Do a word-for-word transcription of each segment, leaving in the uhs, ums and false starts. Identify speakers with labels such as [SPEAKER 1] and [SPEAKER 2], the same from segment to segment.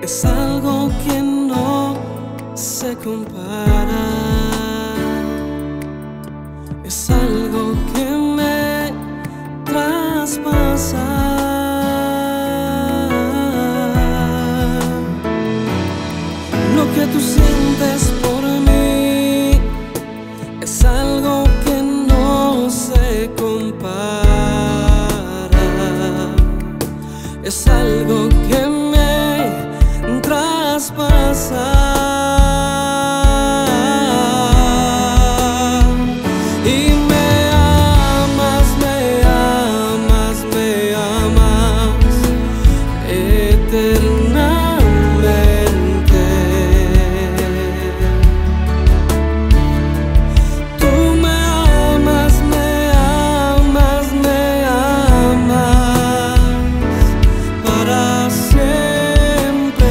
[SPEAKER 1] es algo que no se compara, es algo que me traspasa. Lo que tú sientes por mí es algo que no se compara, es algo que me traspasa. Y me amas, me amas, me amas eternamente. Tú me amas, me amas, me amas para siempre.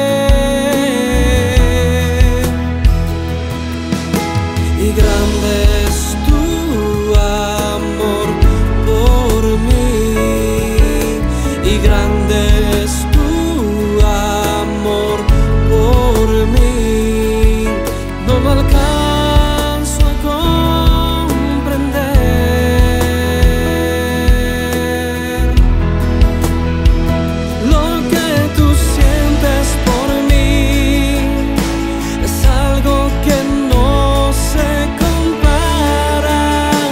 [SPEAKER 1] Y grande es tu amor por mí, y grande es tu amor por mí. No lo alcanzo a comprender. Lo que tú sientes por mí es algo que no se compara,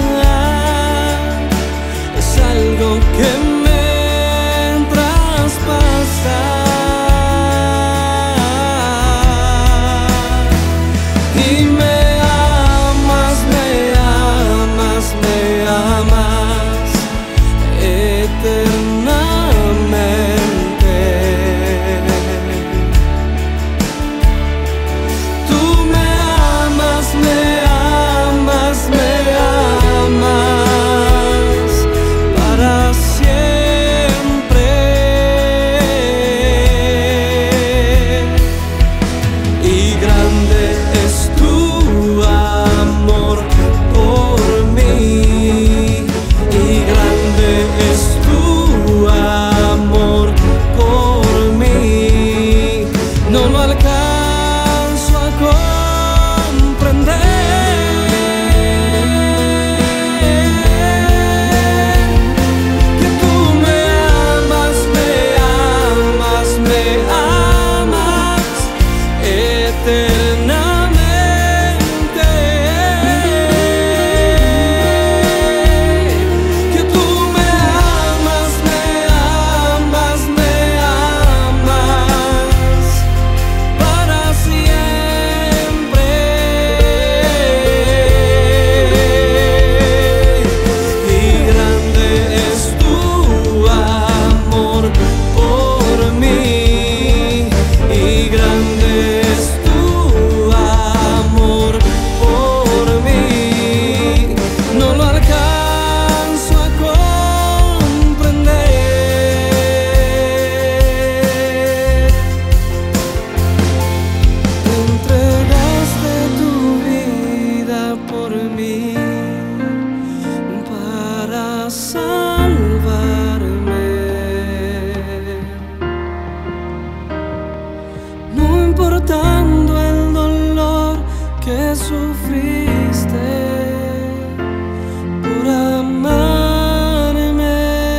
[SPEAKER 1] es algo que me traspasa. Y me amas, me amas, me amas eternamente. Tú me amas, me amas, me amas para siempre. Y grande es tu amor por mí, y grande es tu amor por mí. No lo alcanzo a comprender. Que tú me amas, me amas, me amas eternamente. Que tú me amas, me amas, me amas para siempre. Y grande es tu amor por mí, y grande es tu amor por mí. No lo alcanzo a comprender. Entregaste tu vida por mí para salvarme. No importando el dolor que sufriste por amarme,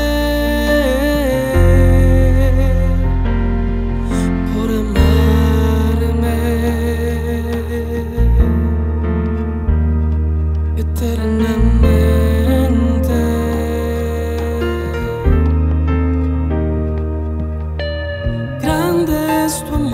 [SPEAKER 1] por amarme eternamente. Grande es tu amor